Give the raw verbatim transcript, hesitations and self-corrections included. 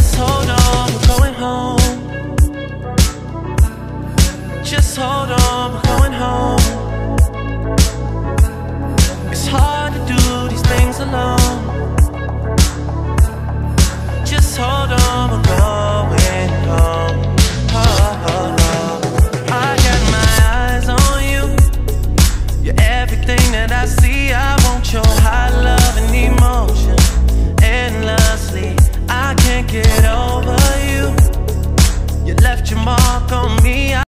Just hold on, we're going home. Just hold on, we're going home. It's hard to do these things alone.